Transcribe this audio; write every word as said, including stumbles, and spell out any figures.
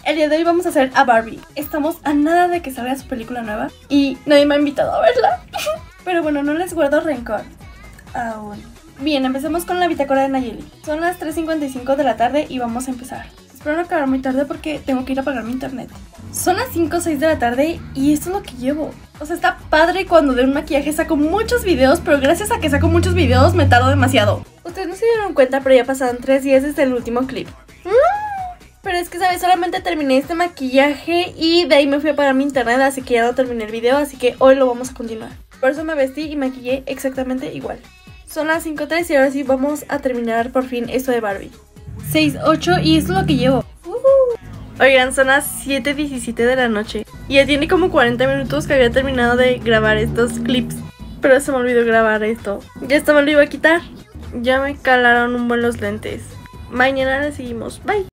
El día de hoy vamos a hacer a Barbie. Estamos a nada de que salga su película nueva y nadie me ha invitado a verla. Pero bueno, no les guardo rencor aún. Bien, empecemos con la bitácora de Nayeli. Son las tres cincuenta y cinco de la tarde y vamos a empezar. Espero no acabar muy tarde porque tengo que ir a apagar mi internet. Son las cinco o seis de la tarde y esto es lo que llevo. O sea, está padre cuando de un maquillaje saco muchos videos, pero gracias a que saco muchos videos me tardo demasiado. Ustedes no se dieron cuenta, pero ya pasaron tres días desde el último clip. Pero es que, ¿sabes? Solamente terminé este maquillaje y de ahí me fui a apagar mi internet, así que ya no terminé el video, así que hoy lo vamos a continuar. Por eso me vestí y maquillé exactamente igual. Son las cinco tres y ahora sí vamos a terminar por fin esto de Barbie. seis ocho y esto es lo que llevo. Uh-huh. Oigan, son las siete diecisiete de la noche y ya tiene como cuarenta minutos que había terminado de grabar estos clips. Pero se me olvidó grabar esto. Ya hasta me lo iba a quitar. Ya me calaron un buen los lentes. Mañana le seguimos. Bye.